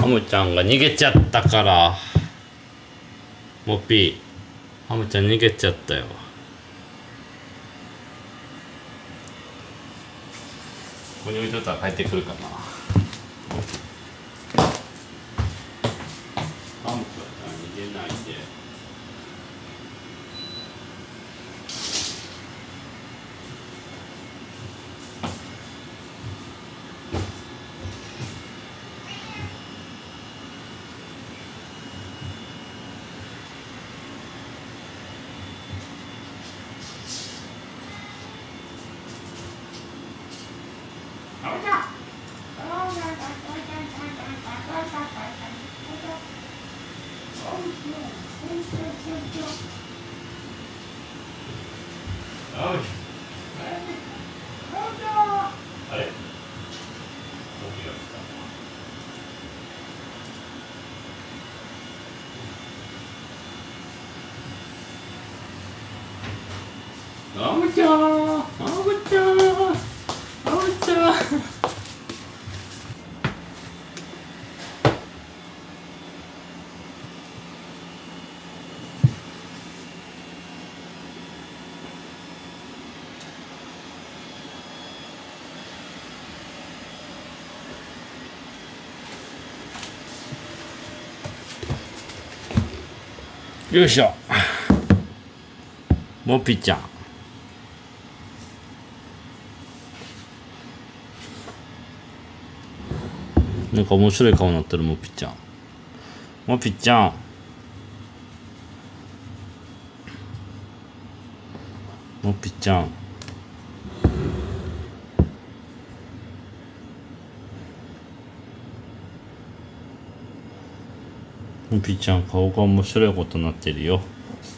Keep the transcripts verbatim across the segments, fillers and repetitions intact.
ムちゃんが逃げちゃったから。モッピー、ハムちゃん逃げちゃったよ。ここに置いとったら帰ってくるかな。ハムちゃん逃げないで。あれ？ハムちゃん、ハムちゃん、ハムちゃん。よいしょ。モピちゃん。なんか面白い顔になってるモピちゃん。モピちゃん。モピちゃん。モピちゃん、顔が面白いことになってるよ。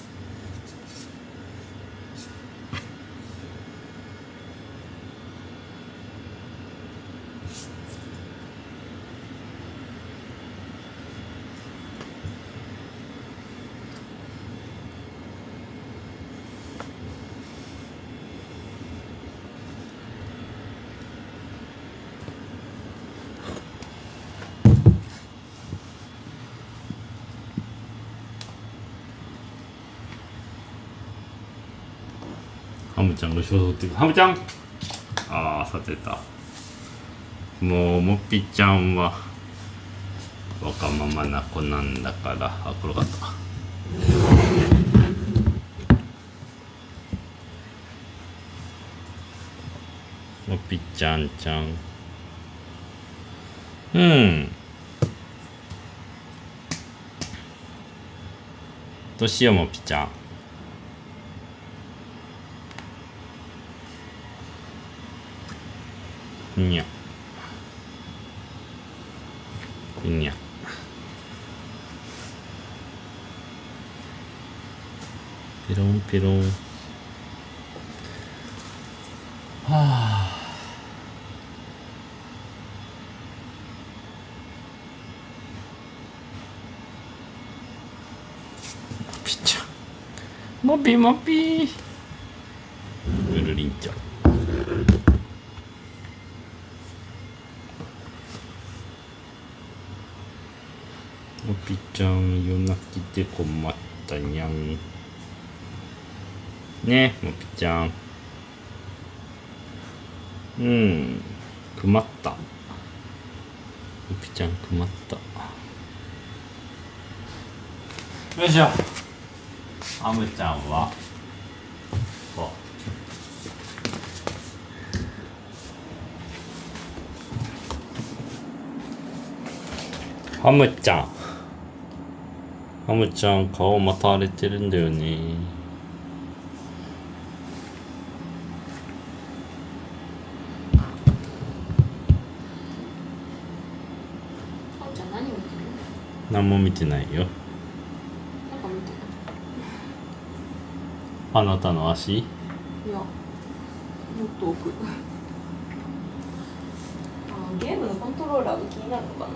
ハムちゃんが後ろ取ってくる。ハムちゃん。ああ、さてた。もうモピちゃんはわがままな子なんだから。あ、転がった。モピちゃんちゃん。うん。どうしよう、モピちゃん。にゃにゃペロンペロン。はあ。ピッチャーモピモピぐるりんちゃん。モピちゃん、夜泣きで困ったにゃん。ねえ、モピちゃん。うん、困った。モピちゃん、困った。よいしょ。ハムちゃんは。こう。ハムちゃん。ハムちゃん、顔また荒れてるんだよね。 ハムちゃん何見てる？ 何も見てないよ。 なんか見てる。 あなたの足？ いや、もっと奥。あ、ゲームのコントローラーが気になるのかな。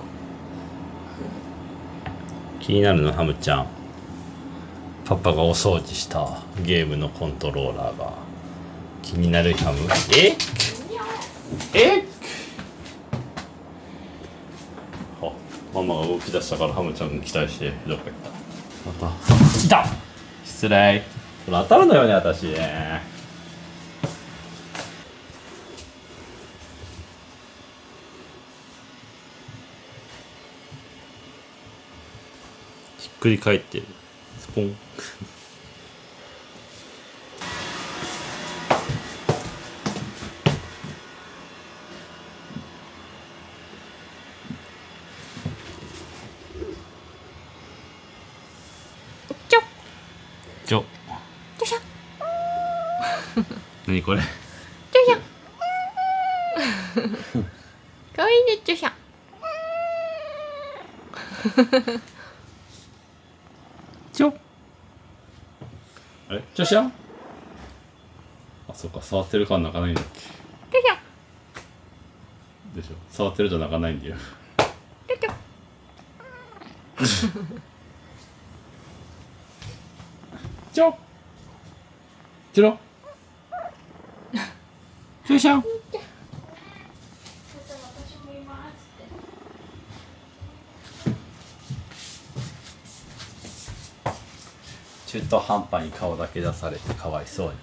気になるの、ハムちゃん。パパがお掃除したゲームのコントローラーが気になる。ハム。ええはママが動き出したからハムちゃんに期待してどっか行った。また来た。失礼。これ当たるのよね私ね。ひっくり返ってスポン。ちょ。何これ。 ちょしゃ。かわいいねちょしゃ。 ちょ。あれ、ちょしゃ。あ、そっか、触ってるから泣かないんだっけ。 ちょしゃ。 でしょ。触ってると泣かないんだよ。 ちょちょ。 ちょ。ちょろ。ちょしゃ。中途半端に顔だけ出されてかわいそうに。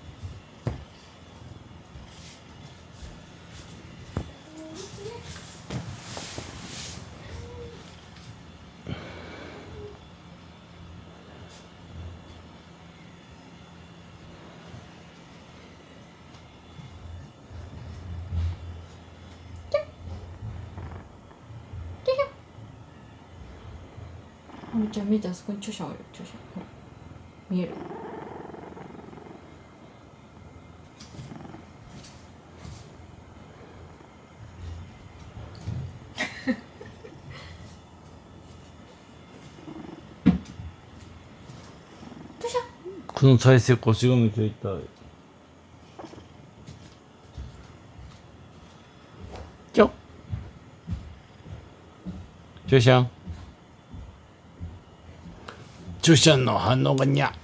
ハムちゃん見て、あそこに著者ある。著者見える。 この体勢腰がめちゃ痛い。ちょ。ちょしゃん。ちょしゃんの反応がにゃ。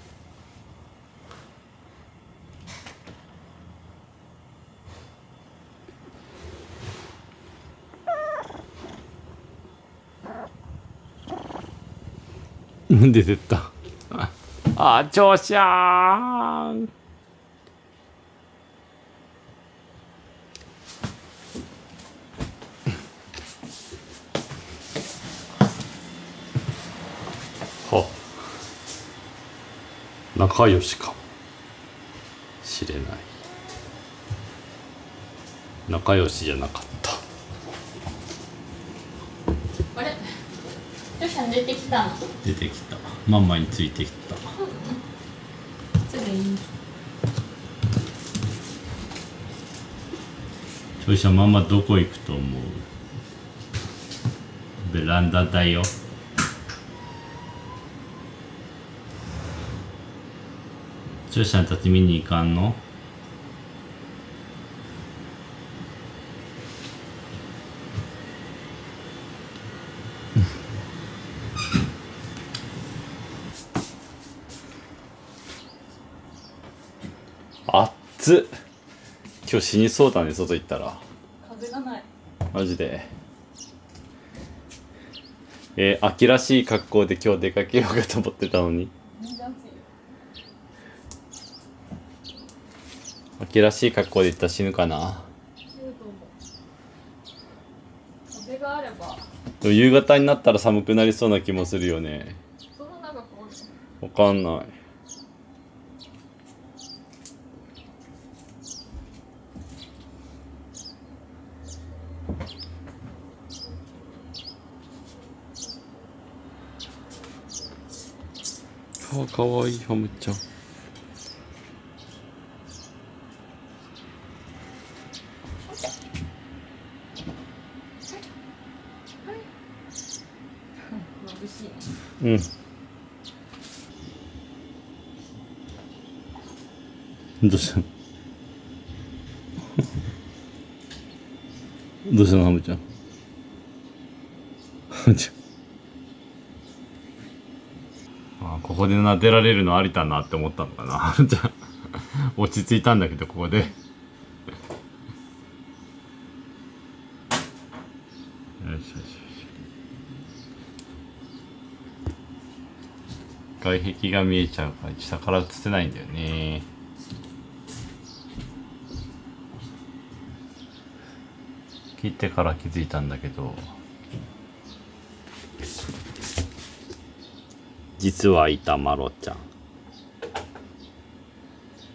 出てった。あ、ちょしゃん。は。仲良しかもしれない。仲良しじゃなかった。 あれ、著者出てきたの。 出てきた。ママについてきた。 すぐいい。 ちょいしゃママどこ行くと思う？ベランダだよ。ちょいしゃんたち見に行かんの？あっつ。今日死にそうだね、外行ったら。 風がない。 マジで。えー、秋らしい格好で今日出かけようかと思ってたのに。秋らしい格好で行ったら死ぬかな。 死ぬと思う。風があれば。 でも夕方になったら寒くなりそうな気もするよね。 その長くおる。 わかんない。あ、かわいいハムちゃん。 眩しいね。 うん。どうしたの？どうしたのハムちゃん。ハムちゃん。あ、ここで撫でられるのありだなって思ったのかな。ハムちゃん。落ち着いたんだけどここで。よしよしよし。 外壁が見えちゃうから下から映せないんだよね。切ってから気づいたんだけど、実はいたまろちゃん。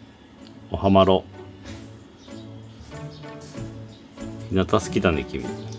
おはまろ。日向好きだね君。